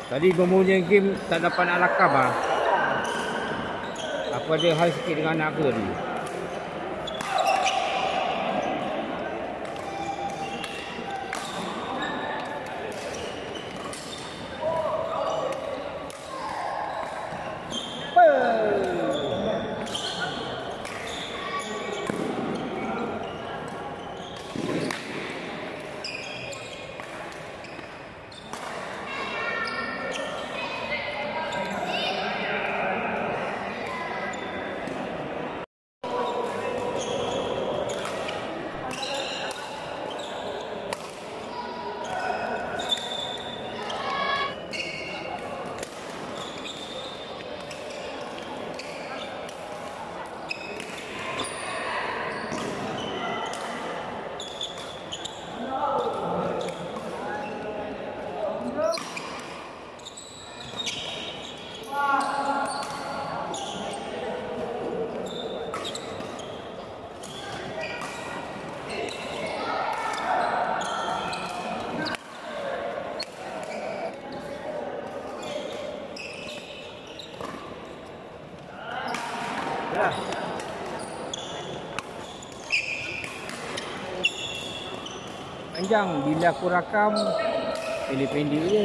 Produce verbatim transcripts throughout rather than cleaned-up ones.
Tadi bermula game tak dapat nak rakam ah. Aku ada hal sikit dengan anak aku tadi. Panjang bila aku rakam pendek-pendek je.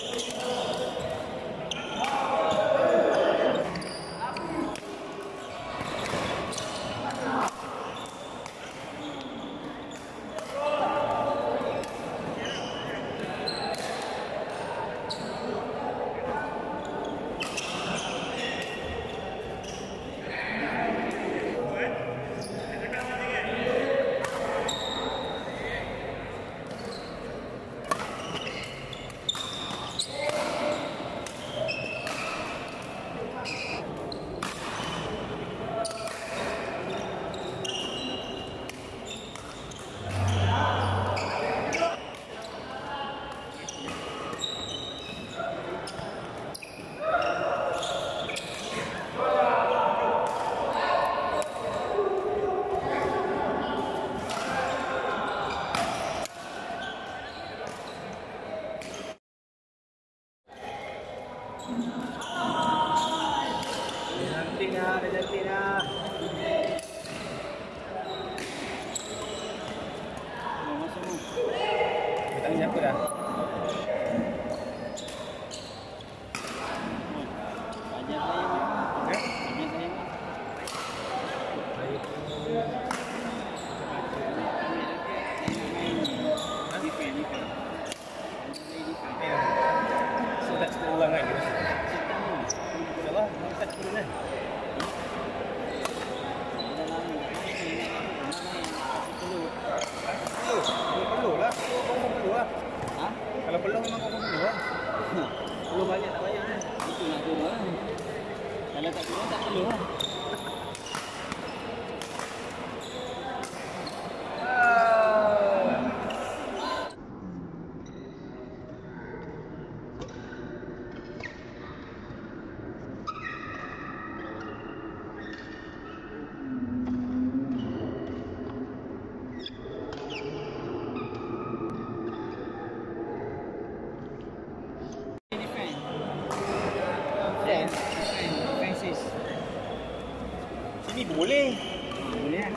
Sini boleh. Boleh kan?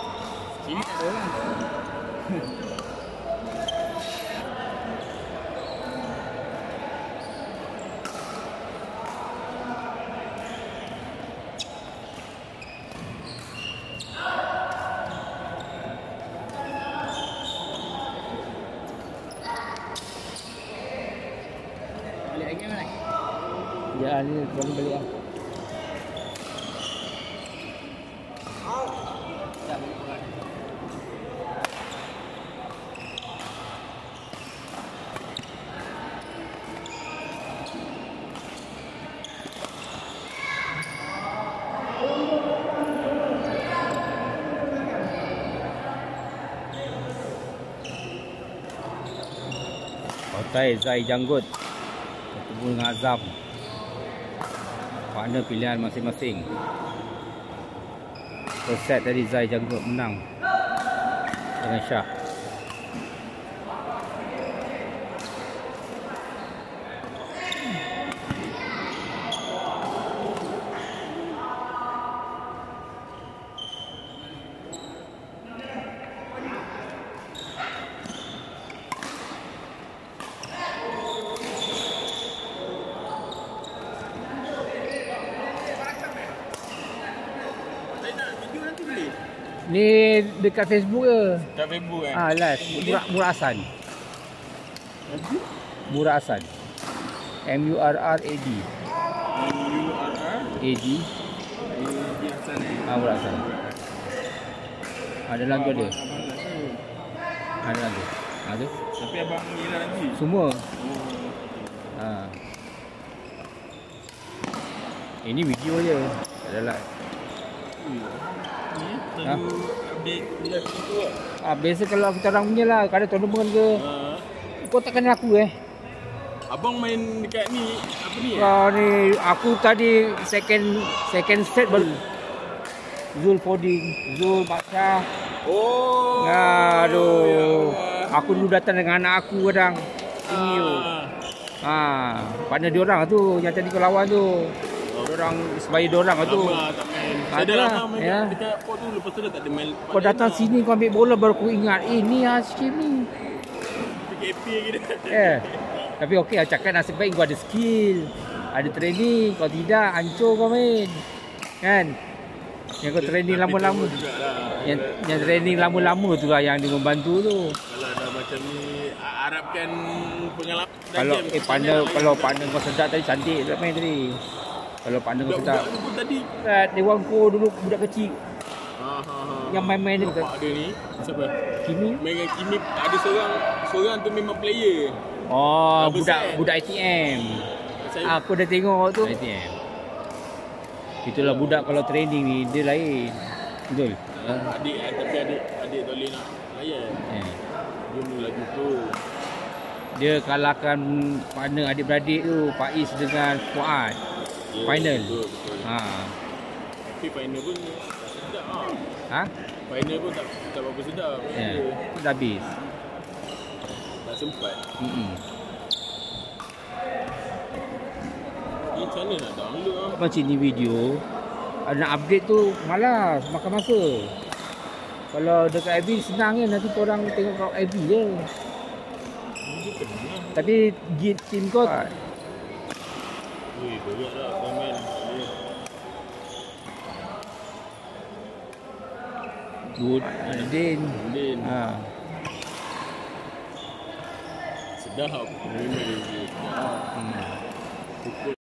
Sini tak ada orang. Balik lagi mana? Ya, ni baru balik lah. Hotel Zai Janggut bertemu dengan Azam, partner pilihan masing-masing. First set tadi Zai Janggut menang dengan Shah. Ni dekat Facebook ke? Kat Facebook kan? Ah, live. Murah, Murah Hasan. Murah Hasan. M U R R A D. M U R R A D. Hasan eh? Ah, Murah Hasan. Ada lagi ada. Abang tak tahu. Ada lagi. Ada. Tapi abang gila lagi. Semua. Oh. Ha. Ini video je. Tak ada live. Ni selalu update live itu lah. Ah, biasa kalau kita orang punya lah, kada tournament ke. Ha. Kau tak kenal aku eh. Abang main dekat ni, apa ni? Kau ni, aku tadi second second set baru. Zul Foding, Zul Baksyah. Oh. Aduh. Ya, Aku dulu datang dengan anak aku kadang. Ini tu. Ha, partner dia orang tu yang tadi kau lawan tu. Orang sebaya dia orang tu. Lama tak main. Saya Ada dah lah, lama main ya. dekat port tu, lepas tu dah tak ada main. Kau datang sini kau ambil bola baru aku ingat. Eh ni Hashim ni. P K P lagi dah. Eh. Tapi okey lah, cakap nasib baik kau ada skill. Ada training. Kau tidak, hancur kau main. Kan? Yang kau training lama-lama. Yang, yang training lama-lama tu lah yang dia membantu tu. Kalau dah macam ni, harapkan pengalaman. Kalau eh partner, kalau partner kau sedap tadi cantik tak main tadi. Kalau partner kau sedap. Budak-budak tu pun tadi. Dewan Ko dulu budak kecil. Ha ha ha. Yang main-main dia Bapak dia ni, siapa? Kimi. Main dengan Kimi, ada seorang, seorang tu memang player. Oh, Yang budak besar. budak A T M. Saya, Aku dah tengok tu A T M. Itulah budak kalau training ni dia lain. Betul. adik, tapi adik, adik tak boleh nak layan. Eh. Dia mula lagi tu. Dia kalahkan partner adik-beradik tu, Faiz dengan Fuad. Ya, Final. Betul, betul. Ha. Tapi final pun tak sedap lah. Ha? Final pun tak, tak berapa sedap. Ya. Dah habis. Tak sempat. Hmm. Ni macam mana nak download lah? Macam ni video ada nak update tu malas, makan masa. Kalau dekat I B senang je, nanti korang tengok kat I B je. Ni dia pernah. Tapi git team kau Weh, berat lah komen. Good Din. Din. Ha. Sedap. Memang dia sedap. Hmm. Pukul